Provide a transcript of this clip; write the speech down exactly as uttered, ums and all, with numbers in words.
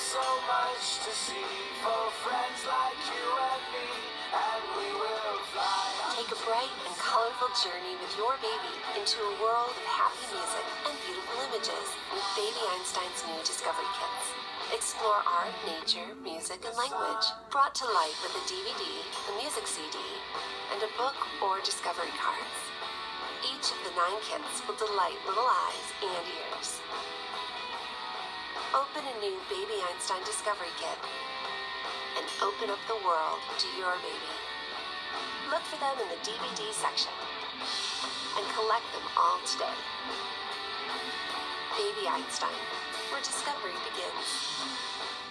so much to see for friends like you and me, and we will fly. Take a bright and colorful journey with your baby into a world of happy music and beautiful images with Baby Einstein's new Discovery Kits. Explore art, nature, music, and language, brought to life with a D V D, a music C D, and a book or discovery cards. Each of the nine kits will delight little eyes and ears. Open a new Baby Einstein Discovery Kit and open up the world to your baby. Look for them in the D V D section and collect them all today. Baby Einstein, where discovery begins.